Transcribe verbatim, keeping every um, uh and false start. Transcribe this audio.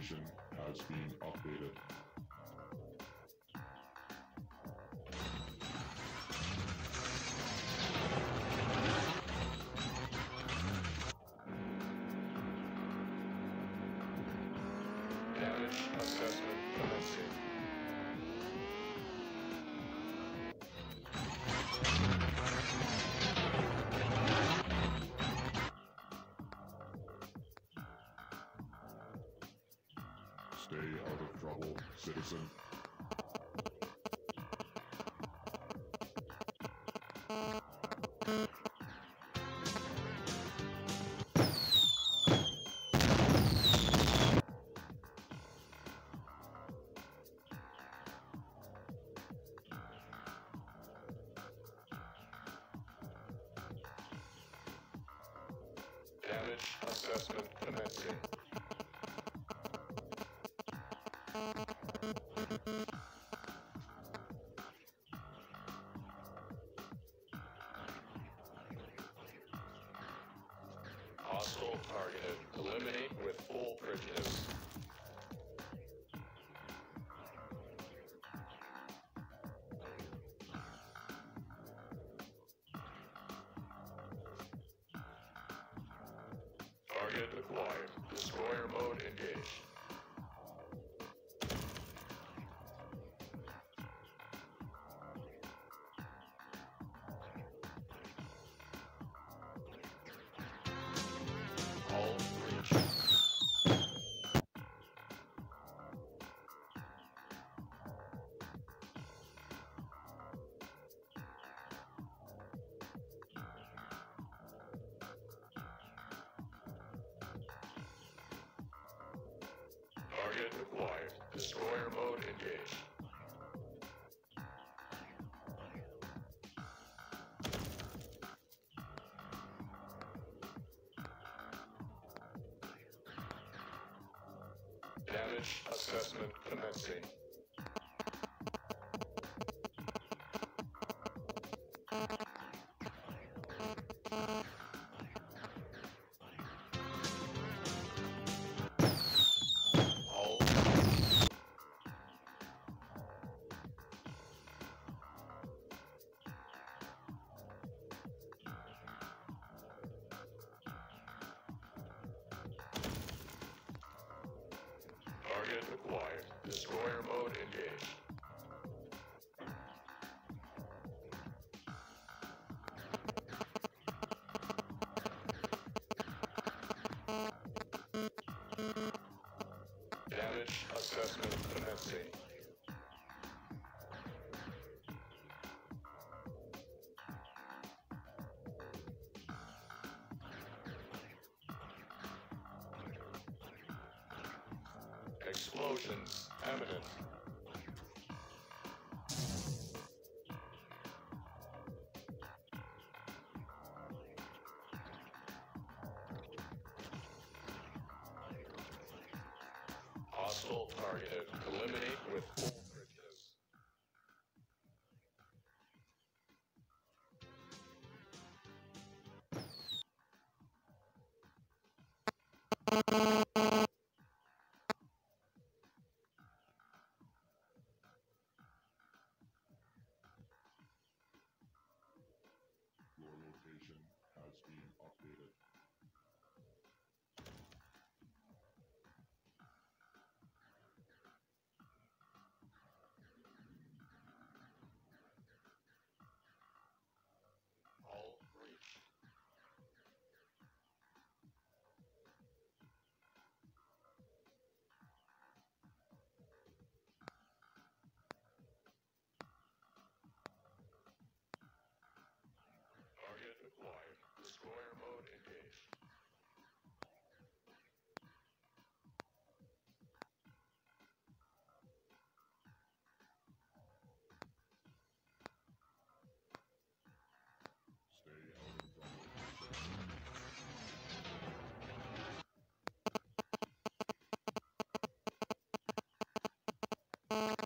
location has been updated. Damage assessment commencing. Stay out of trouble, citizen. Damage assessment commencing. Hostile targeted. Eliminate with full prejudice. Target acquired. Destroyer mode engaged. Hull breach. Target acquired. Destroyer mode engaged. Damage assessment commencing. Hull. Target acquired. Destroyer mode engaged. Damage assessment commencing. Explosions imminent. Hostile targeted. Eliminate with full prejudice. Your location has been updated. Hull breach. Target acquired. Destroyer mode engaged. Stay out of trouble, citizen.